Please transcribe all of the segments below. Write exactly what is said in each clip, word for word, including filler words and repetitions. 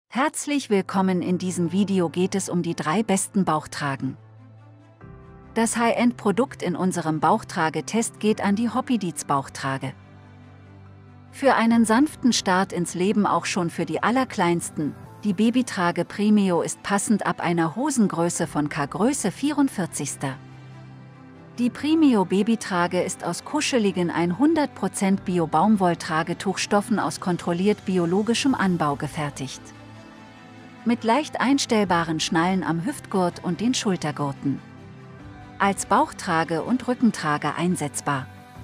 Herzlich willkommen, in diesem Video geht es um die drei besten Bauchtragen. Das High-End-Produkt in unserem Bauchtragetest geht an die Hoppidietz Bauchtrage. Für einen sanften Start ins Leben, auch schon für die Allerkleinsten, die Babytrage Premio ist passend ab einer Hosengröße von K Größe vierundvierzig. Die Premio Babytrage ist aus kuscheligen hundert Prozent Bio-Baumwoll-Tragetuchstoffen aus kontrolliert biologischem Anbau gefertigt. Mit leicht einstellbaren Schnallen am Hüftgurt und den Schultergurten. Als Bauchtrage und Rückentrage einsetzbar.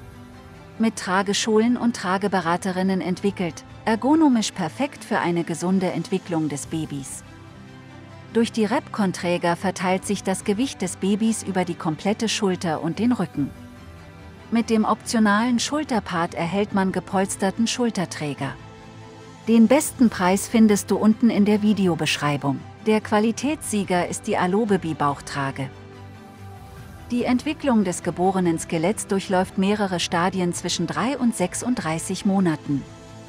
Mit Trageschulen und Trageberaterinnen entwickelt, ergonomisch perfekt für eine gesunde Entwicklung des Babys. Durch die Repcon-Träger verteilt sich das Gewicht des Babys über die komplette Schulter und den Rücken. Mit dem optionalen Schulterpart erhält man gepolsterten Schulterträger. Den besten Preis findest du unten in der Videobeschreibung. Der Qualitätssieger ist die Alobaby Bauchtrage. Die Entwicklung des geborenen Skeletts durchläuft mehrere Stadien zwischen drei und sechsunddreißig Monaten.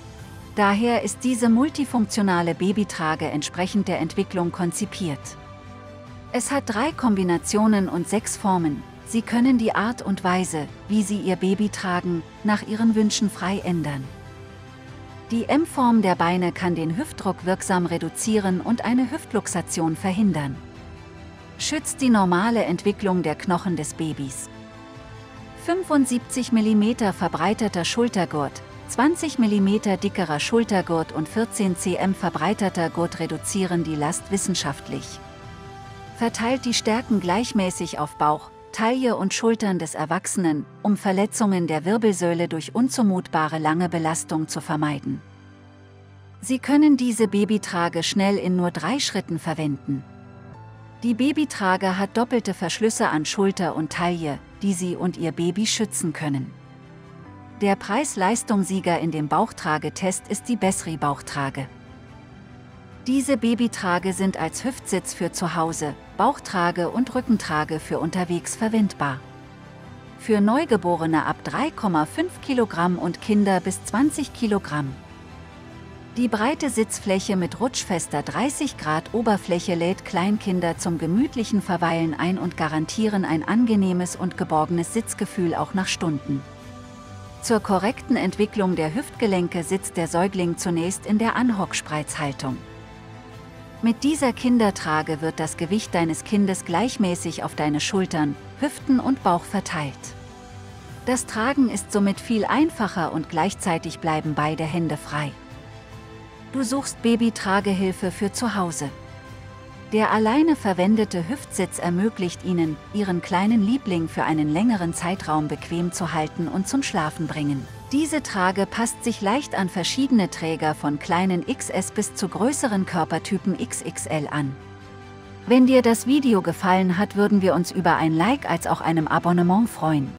Daher ist diese multifunktionale Babytrage entsprechend der Entwicklung konzipiert. Es hat drei Kombinationen und sechs Formen. Sie können die Art und Weise, wie Sie Ihr Baby tragen, nach Ihren Wünschen frei ändern. Die M-Form der Beine kann den Hüftdruck wirksam reduzieren und eine Hüftluxation verhindern. Schützt die normale Entwicklung der Knochen des Babys. fünfundsiebzig Millimeter verbreiterter Schultergurt, zwanzig Millimeter dickerer Schultergurt und vierzehn Zentimeter verbreiterter Gurt reduzieren die Last wissenschaftlich. Verteilt die Stärken gleichmäßig auf Bauch, Taille und Schultern des Erwachsenen, um Verletzungen der Wirbelsäule durch unzumutbare lange Belastung zu vermeiden. Sie können diese Babytrage schnell in nur drei Schritten verwenden. Die Babytrage hat doppelte Verschlüsse an Schulter und Taille, die Sie und Ihr Baby schützen können. Der Preis-Leistung-Sieger in dem Bauchtragetest ist die Besri Bauchtrage. Diese Babytrage sind als Hüftsitz für zu Hause, Bauchtrage und Rückentrage für unterwegs verwendbar. Für Neugeborene ab drei Komma fünf Kilogramm und Kinder bis zwanzig Kilogramm. Die breite Sitzfläche mit rutschfester dreißig Grad Oberfläche lädt Kleinkinder zum gemütlichen Verweilen ein und garantieren ein angenehmes und geborgenes Sitzgefühl auch nach Stunden. Zur korrekten Entwicklung der Hüftgelenke sitzt der Säugling zunächst in der Anhockspreizhaltung. Mit dieser Kindertrage wird das Gewicht deines Kindes gleichmäßig auf deine Schultern, Hüften und Bauch verteilt. Das Tragen ist somit viel einfacher und gleichzeitig bleiben beide Hände frei. Du suchst Babytragehilfe für zu Hause. Der alleine verwendete Hüftsitz ermöglicht Ihnen, Ihren kleinen Liebling für einen längeren Zeitraum bequem zu halten und zum Schlafen bringen. Diese Trage passt sich leicht an verschiedene Träger von kleinen X S bis zu größeren Körpertypen X X L an. Wenn dir das Video gefallen hat, würden wir uns über ein Like als auch einem Abonnement freuen.